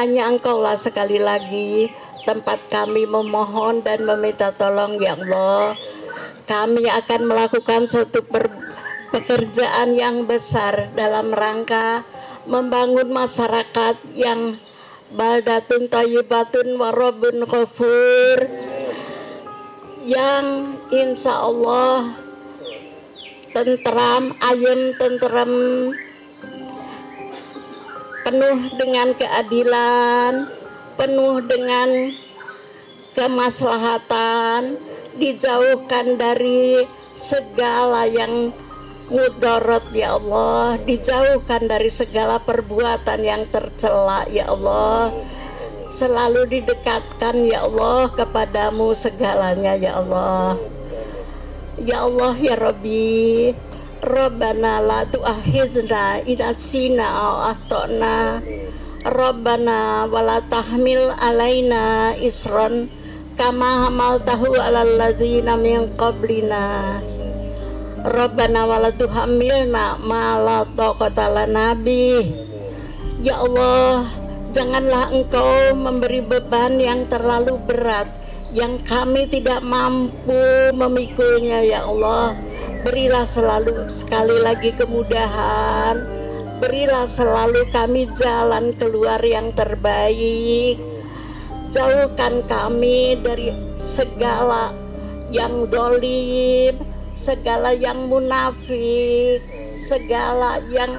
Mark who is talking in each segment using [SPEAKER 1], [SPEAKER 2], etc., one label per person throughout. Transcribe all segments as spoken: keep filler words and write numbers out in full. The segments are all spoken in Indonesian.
[SPEAKER 1] hanya Engkaulah sekali lagi tempat kami memohon dan meminta tolong ya Allah. Kami akan melakukan suatu per, pekerjaan yang besar dalam rangka membangun masyarakat yang baldatun thayyibatun warabun ghafur, yang insya Allah tentram, ayem, tentram, penuh dengan keadilan, penuh dengan kemaslahatan, dijauhkan dari segala yang mudarat ya Allah, dijauhkan dari segala perbuatan yang tercela ya Allah, selalu didekatkan ya Allah kepadamu segalanya ya Allah. Ya Allah ya Rabbi, Rabbana la tu'akhidna in nasina aw akhtana, Rabbana wala tahmil alaina isron kama hamaltahu alal ladzina min qablina, Rabbana wala tuhammilna ma la taqata lana bih. Ya Allah, janganlah Engkau memberi beban yang terlalu berat yang kami tidak mampu memikulnya ya Allah. Berilah selalu sekali lagi kemudahan, berilah selalu kami jalan keluar yang terbaik. Jauhkan kami dari segala yang dolim, segala yang munafik, segala yang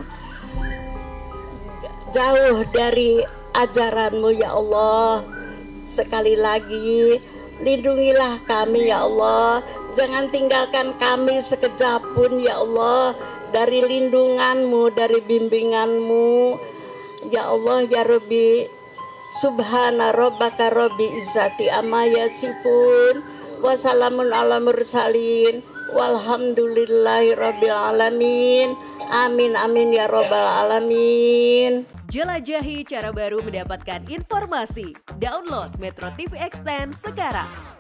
[SPEAKER 1] jauh dari ajaranmu ya Allah. Sekali lagi, lindungilah kami ya Allah, jangan tinggalkan kami sekejap pun ya Allah dari lindunganmu, dari bimbinganmu ya Allah ya Rabbi. Subhana rabbaka rabbi izzati amma yasifun, wassalamun ala mursalin, walhamdulillahi rabbil alamin. Amin amin ya rabbal alamin.
[SPEAKER 2] Jelajahi cara baru mendapatkan informasi. Download Metro T V Extend sekarang.